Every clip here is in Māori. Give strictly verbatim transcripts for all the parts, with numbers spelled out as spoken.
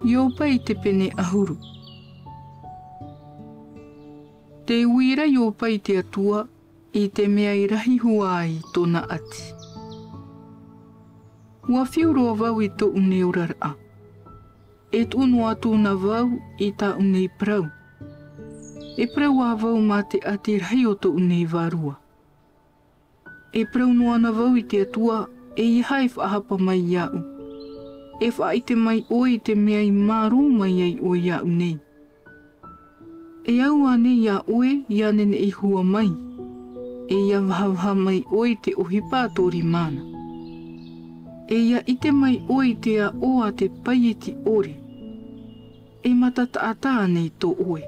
Iopai te pene ahuru. Te uira iopai te atua i te mea i rahi hua ai tōna ati. Ua whiuroa vau i tō une urara. E tōnu atu na vau i tā une i prau. E prau a vau mā te ati rahi o tō une i varua. E prau noa na vau i te atua e i hai whaahapa mai iau. E whaite mai oi te mea i maru mai ai o iau nei. E au ane ia oe ia nene i hua mai. E ia wahawha mai oi te ohipa tori mana. E ia ite mai oi te a oa te paieti ore. E matata ata nei tō oe.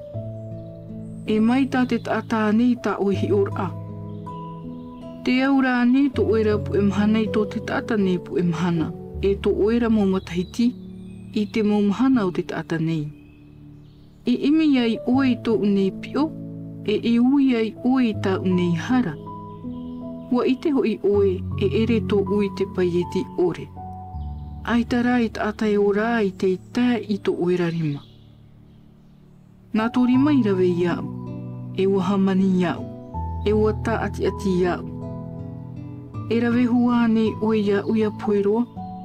E mai tā te ata nei tā ohi ora. Te aura ane tō oera pu emhana i tō te tata nei pu emhana. E tō oera mō matahiti i te mō mahana o te tata nei. E imi ai oe tō unei pio, e e ui ai oe tā unei hara. Ua ite hoi oe e ere tō ui te paieti ore. Ai tara i tata e ora i te ita i tō oera rima. Nā tō rima i rawe iau, e ua hamani iau, e ua tā ati ati iau. E rawe hua nei oe iau ia poeroa,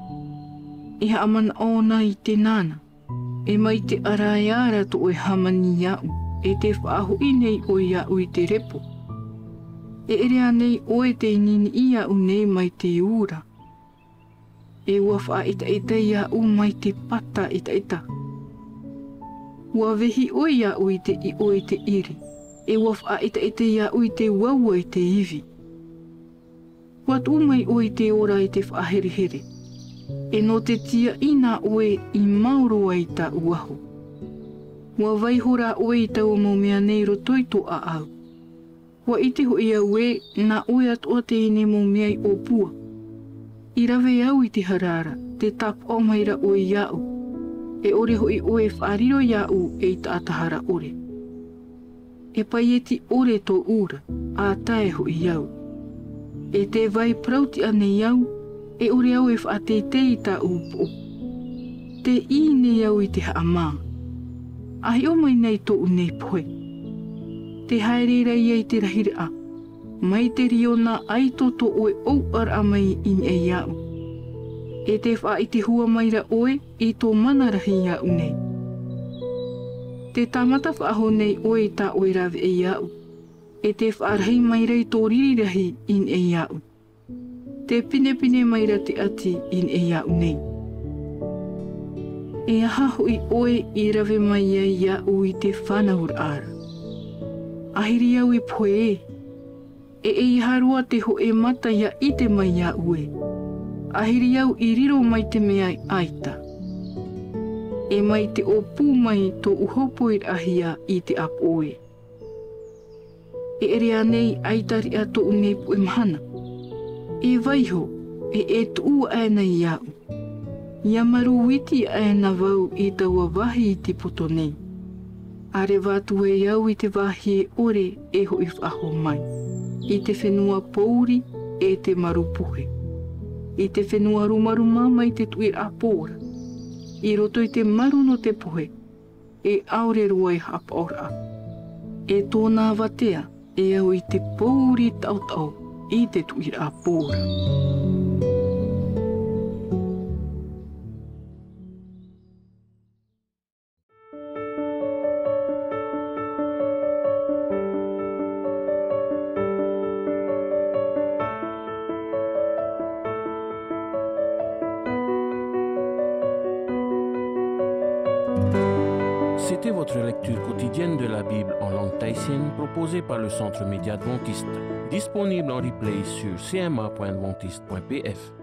e haamana ona i te nana. E mai te arai ara tō oe hamani iau, e te whaahu i nei o iau i te repo. E ere anei oe te inini i iau nei mai te ura. E ua wha ita ita iau mai te pata ita ita. Ua vehi o iau i te i oe te iri. E ua wha ita ita iau i te waua i te iwi. Ua tu mai oe te ora i te whaaherihere. E no te tia i nā oe i mauro ai tā uahu. Ua vaihora oe i tau mo mea nei rotoi tō a au. Ua ite ho ia oe nā oe atoa te ine mo mea i o pua. I rawe au i te harara, te tap o maira oe iau. E ore ho i oe whaariro iau e i tātahara ore. E paieti ore tō ura, a tae ho i iau. E te vai prauti ane iau, e ore au e whaatei tā upo. Te i ne iau i te haamā. Ahi o mai nei tō unei poe. Te haerera ia i te rahirea. Mai te riona aito tō oe au ara mai in e iau. E te wha i te hua maira oe i tō manarahi iau nei. Te tamata whaaho nei oe tā oe rawe e iau. E te whaarahi maira i tō ririrahi in e iau. Te pine pine maira te ati in e iau nei. E aha hui oe i rawe mai ia iau i te whanahur ara. Ahiri au i poe e. E e i harua te ho e mata ia i te mai iau e. Ahiri au i riro mai te mea i aita. E mai te o pū mai tō uhopo i ahia i te ap oe. E ere anei aitari a tō unei pu e mahana. E vaiho, e e tuu aena i iau. Ia maru witi aena vau i taua wahi i te poto nei. Are wātu e iau i te wahi e ore e ho i whaho mai. I te whenua pouri e te maru puhe. I te whenua rumaruma mai te tui a pōra. I roto i te maru no te puhe, e aure ruai hapa ora. E tōna watea e au i te pouri tau tau. I te tui a pōra. C'était votre lecture quotidienne de la Bible en langue tahitienne proposée par le Centre Média Adventiste, disponible en replay sur c m a point adventiste point p f.